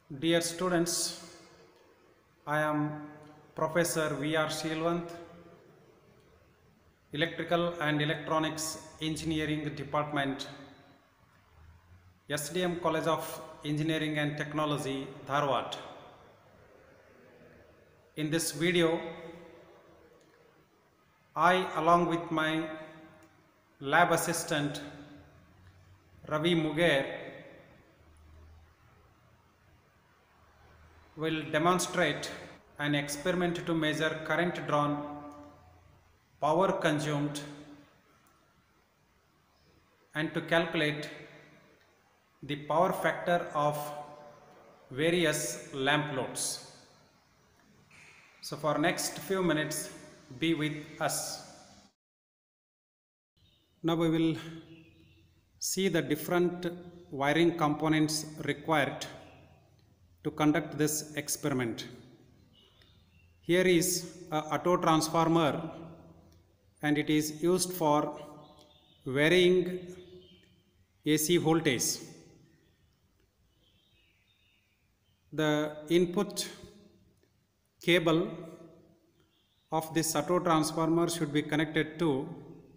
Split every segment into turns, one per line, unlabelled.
Dear students, I am Professor V.R. Shilwant, Electrical and Electronics Engineering Department, SDM College of Engineering and Technology, Dharwad. In this video, I along with my lab assistant Ravi Mugair will demonstrate an experiment to measure current drawn, power consumed, and to calculate the power factor of various lamp loads. So for next few minutes, be with us. Now we will see the different wiring components required to conduct this experiment. Here is a auto transformer and it is used for varying AC voltage. The input cable of this auto transformer should be connected to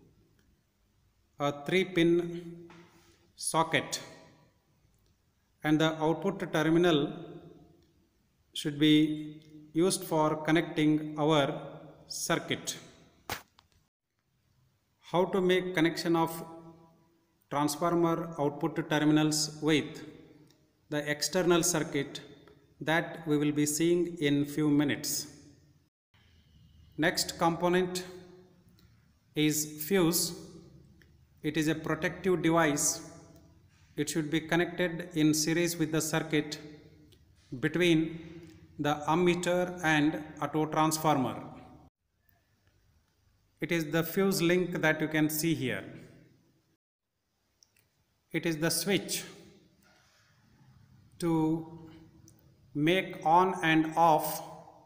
a 3-pin socket, and the output terminal should be used for connecting our circuit. How to make connection of transformer output terminals with the external circuit, that we will be seeing in few minutes. Next component is fuse. It is a protective device. It should be connected in series with the circuit between the ammeter and auto transformer. It is the fuse link that you can see here. It is the switch to make on and off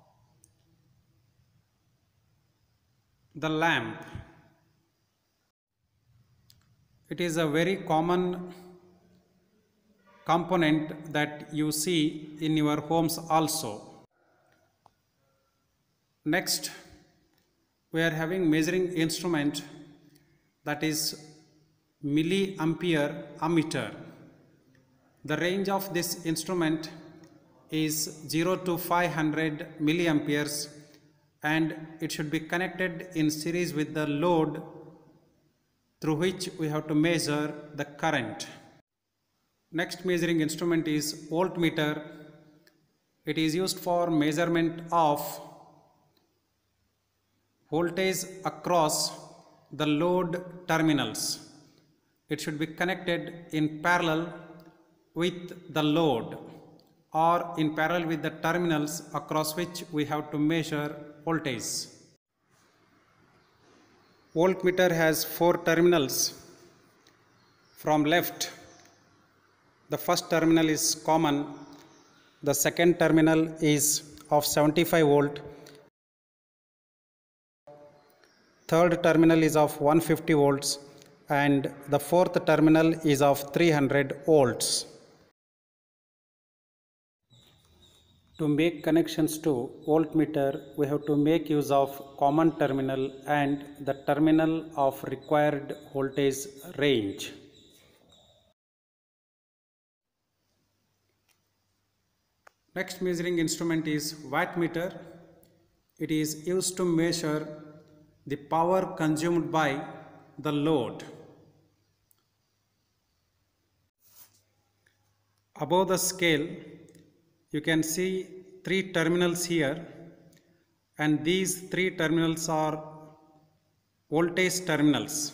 the lamp. It is a very common component that you see in your homes also. Next, we are having measuring instrument, that is milliampere ammeter. The range of this instrument is 0 to 500 milliamperes, and it should be connected in series with the load through which we have to measure the current. Next measuring instrument is voltmeter. It is used for measurement of voltage across the load terminals. It should be connected in parallel with the load or in parallel with the terminals across which we have to measure voltage. Voltmeter has 4 terminals. From left, the first terminal is common, the second terminal is of 75 volt, third terminal is of 150 volts, and the fourth terminal is of 300 volts. To make connections to voltmeter, we have to make use of common terminal and the terminal of required voltage range. Next measuring instrument is wattmeter. It is used to measure the power consumed by the load. Above the scale, you can see 3 terminals here, and these 3 terminals are voltage terminals.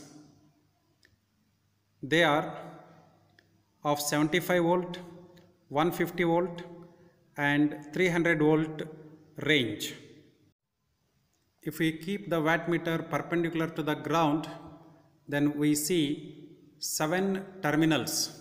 They are of 75 volt, 150 volt and 300 volt range. If we keep the wattmeter perpendicular to the ground, then we see 7 terminals.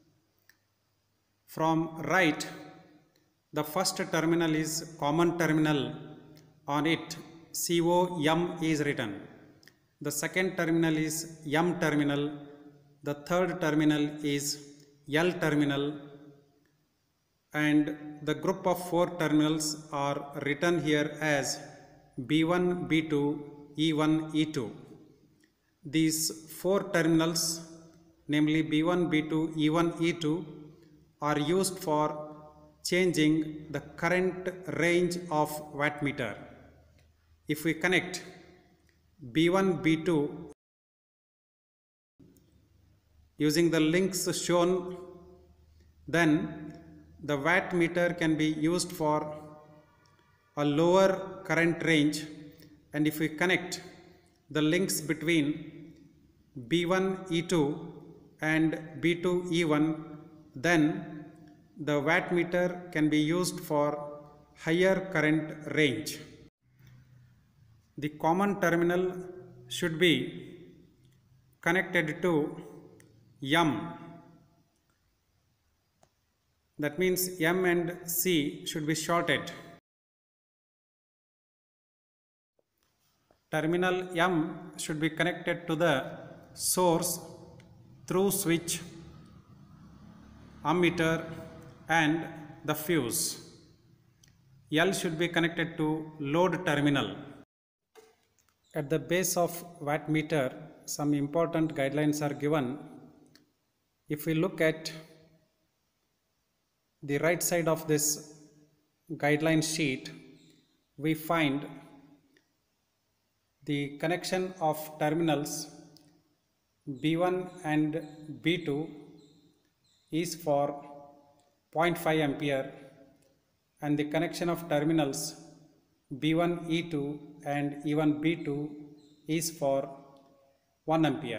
From right, the first terminal is common terminal. On it COM is written. The second terminal is M terminal. The third terminal is L terminal, and the group of 4 terminals are written here as B1, B2, E1, E2. These 4 terminals, namely B1, B2, E1, E2, are used for changing the current range of wattmeter. If we connect B1, B2 using the links shown, then the wattmeter can be used for a lower current range, and if we connect the links between B1 E2 and B2 E1, then the wattmeter can be used for higher current range. The common terminal should be connected to M. That means M and C should be shorted. Terminal M should be connected to the source through switch, ammeter and the fuse. L should be connected to load terminal. At the base of wattmeter, some important guidelines are given. If we look at the right side of this guideline sheet, we find the connection of terminals B1 and B2 is for 0.5 ampere, and the connection of terminals B1 E2 and E1 B2 is for 1 ampere.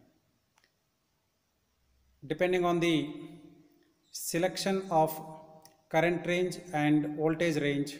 Depending on the selection of current range and voltage range,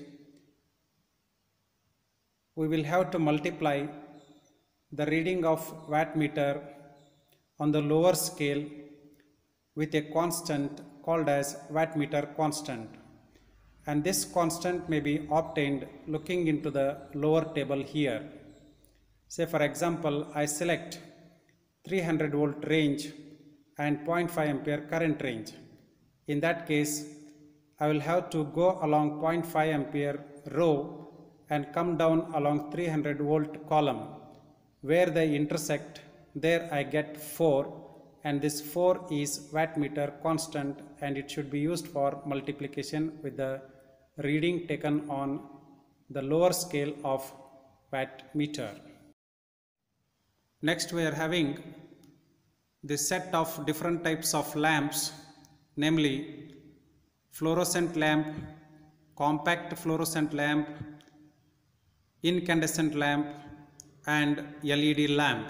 we will have to multiply the reading of wattmeter on the lower scale with a constant called as wattmeter constant, and this constant may be obtained looking into the lower table here. Say for example, I select 300 volt range and 0.5 ampere current range. In that case, I will have to go along 0.5 ampere row and come down along 300 volt column. Where they intersect, there I get 4, and this 4 is wattmeter constant, and it should be used for multiplication with the reading taken on the lower scale of wattmeter. Next, we are having the set of different types of lamps, namely fluorescent lamp, compact fluorescent lamp, incandescent lamp and LED lamp.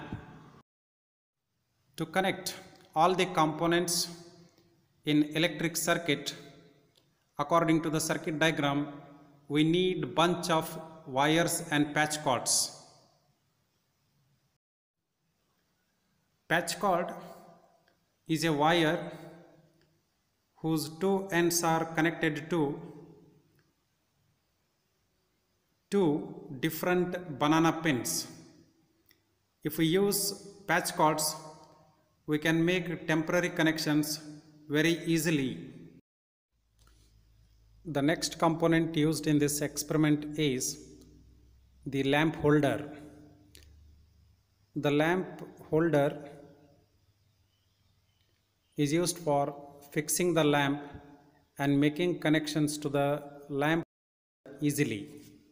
To connect all the components in electric circuit according to the circuit diagram, we need bunch of wires and patch cords. Patch cord is a wire whose two ends are connected to two different banana pins. If we use patch cords, we can make temporary connections very easily. The next component used in this experiment is the lamp holder. The lamp holder is used for fixing the lamp and making connections to the lamp easily.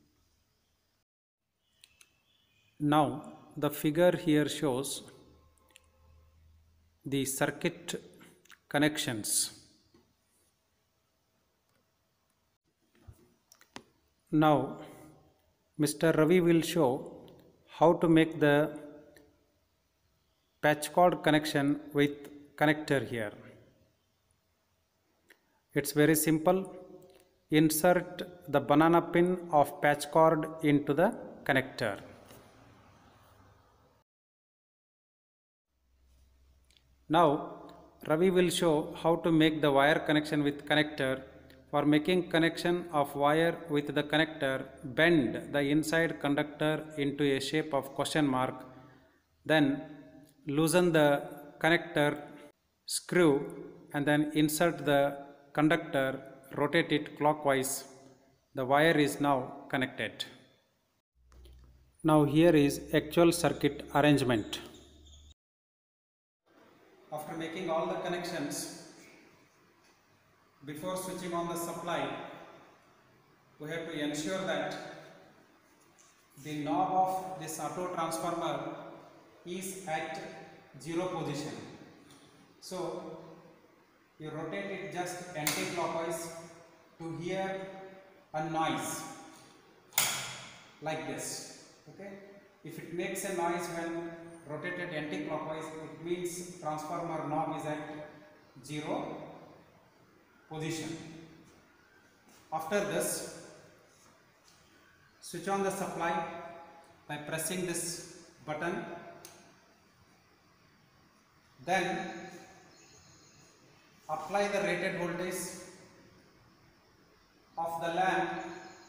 Now the figure here shows the circuit connections. Now Mr. Ravi will show how to make the patch cord connection with connector here. It's very simple. Insert the banana pin of patch cord into the connector. Now Ravi will show how to make the wire connection with connector. For making connection of wire with the connector, bend the inside conductor into a shape of question mark, then loosen the connector screw and then insert the conductor rotate it clockwise. The wire is now connected. Now here is actual circuit arrangement. After making all the connections, before switching on the supply, we have to ensure that the knob of this auto transformer is at 0 position. So you rotate it just anti-clockwise to hear a noise like this. Okay? If it makes a noise when rotated anti-clockwise, it means transformer knob is at 0 position. After this, switch on the supply by pressing this button. Then apply the rated voltage of the lamp,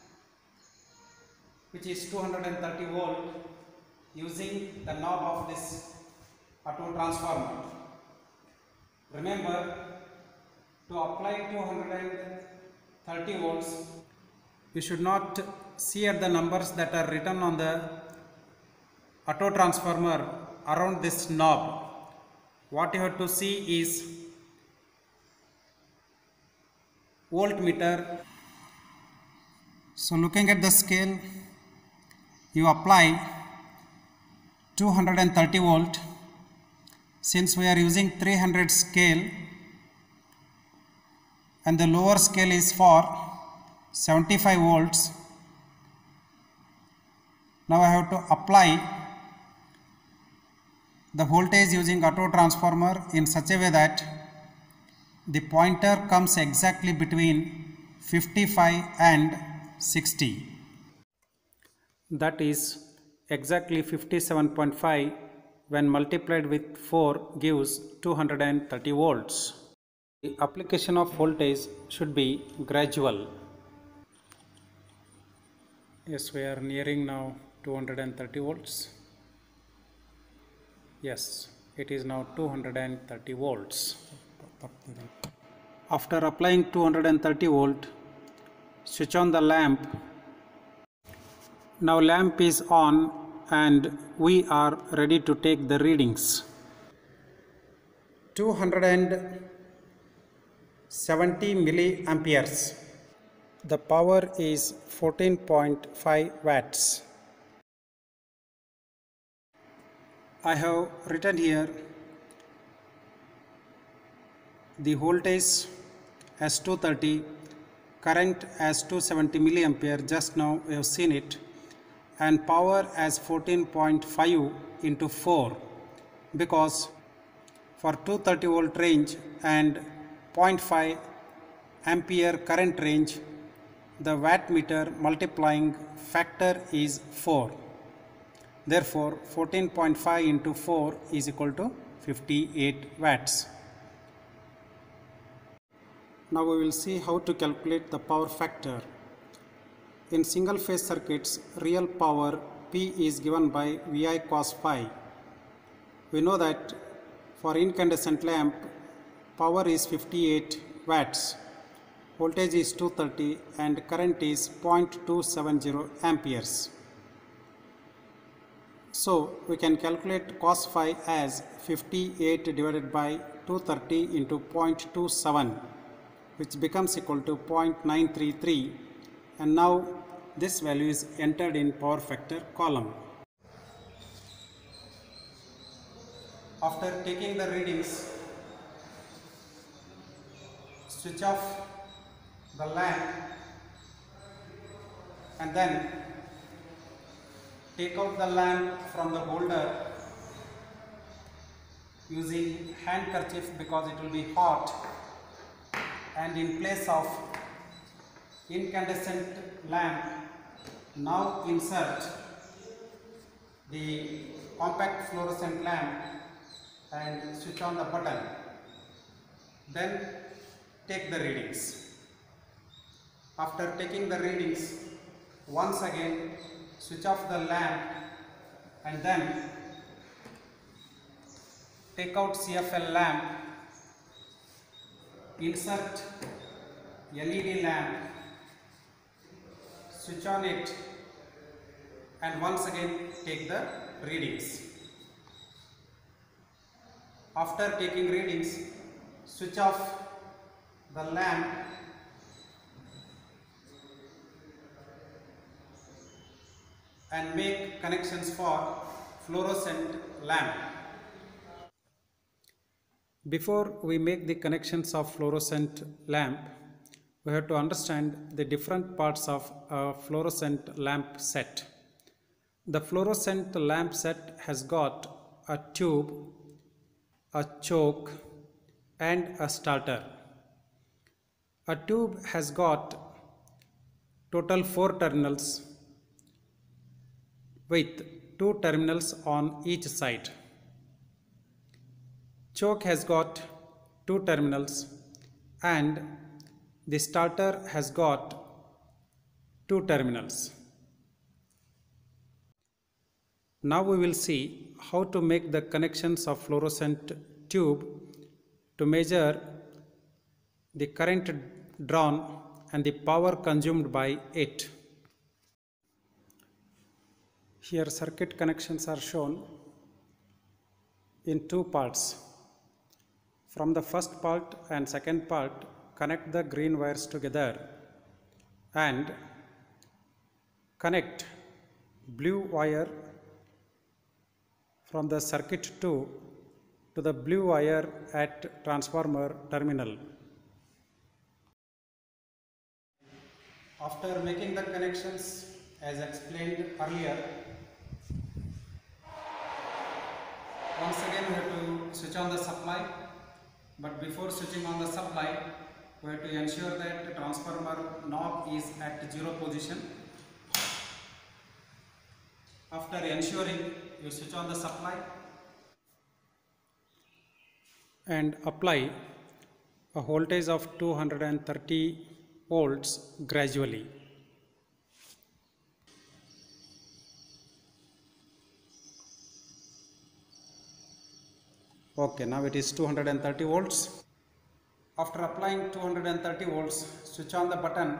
which is 230 volt, using the knob of this auto transformer. Remember, to apply 230 volts, you should not see at the numbers that are written on the auto transformer around this knob. What you have to see is voltmeter. So looking at the scale, you apply 230 volt. Since we are using 300 scale and the lower scale is for 75 volts, now I have to apply the voltage using auto transformer in such a way that the pointer comes exactly between 55 and 60. That is exactly 57.5 when multiplied with 4 gives 230 volts. The application of voltage should be gradual. Yes, we are nearing now 230 volts. Yes, it is now 230 volts. After applying 230 volt, switch on the lamp. Now lamp is on and we are ready to take the readings. 270 milliamperes. The power is 14.5 watts. I have written here the voltage as 230, current as 270 milliampere, just now we have seen it, and power as 14.5 into 4, because for 230 volt range and 0.5 ampere current range, the wattmeter multiplying factor is 4. Therefore 14.5 into 4 is equal to 58 watts. Now we will see how to calculate the power factor. In single phase circuits, real power P is given by VI cos phi. We know that for incandescent lamp, power is 58 watts, voltage is 230 and current is 0.270 amperes. So we can calculate cos phi as 58 divided by 230 into 0.27, which becomes equal to 0.933, and now this value is entered in power factor column. After taking the readings, switch off the lamp and then take out the lamp from the holder using handkerchief because it will be hot, and in place of incandescent lamp, now insert the compact fluorescent lamp and switch on the button. Then take the readings. After taking the readings, once again switch off the lamp and then take out CFL lamp, insert LED lamp, switch on it, and once again take the readings. After taking readings, switch off the lamp and make connections for fluorescent lamp. Before we make the connections of fluorescent lamp, we have to understand the different parts of a fluorescent lamp set. The fluorescent lamp set has got a tube, a choke, and a starter. A tube has got total 4 terminals with 2 terminals on each side. Choke has got 2 terminals and the starter has got 2 terminals. Now we will see how to make the connections of fluorescent tube to measure the current drawn and the power consumed by it. Here circuit connections are shown in 2 parts. From the first part and second part, connect the green wires together and connect blue wire from the circuit 2 to the blue wire at transformer terminal. After making the connections as explained earlier, once again we have to switch on the supply. But before switching on the supply, we have to ensure that the transformer knob is at 0 position. After ensuring, you switch on the supply and apply a voltage of 230 volts gradually. Okay, now it is 230 volts. After applying 230 volts, switch on the button.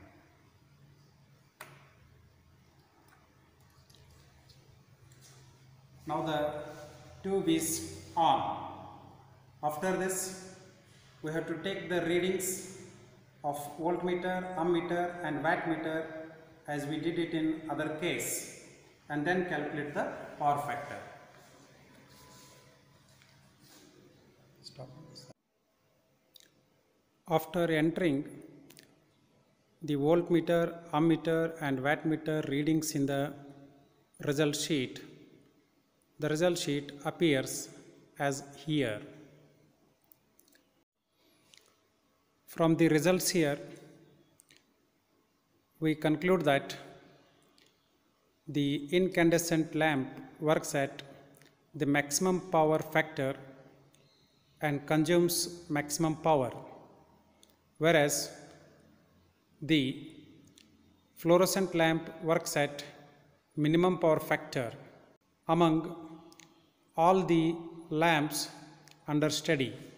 Now the tube is on. After this, we have to take the readings of voltmeter, ammeter and wattmeter as we did it in other case, and then calculate the power factor. After entering the voltmeter, ammeter and wattmeter readings in the result sheet, the result sheet appears as here. From the results here, we conclude that the incandescent lamp works at the maximum power factor and consumes maximum power, whereas the fluorescent lamp works at minimum power factor among all the lamps under study.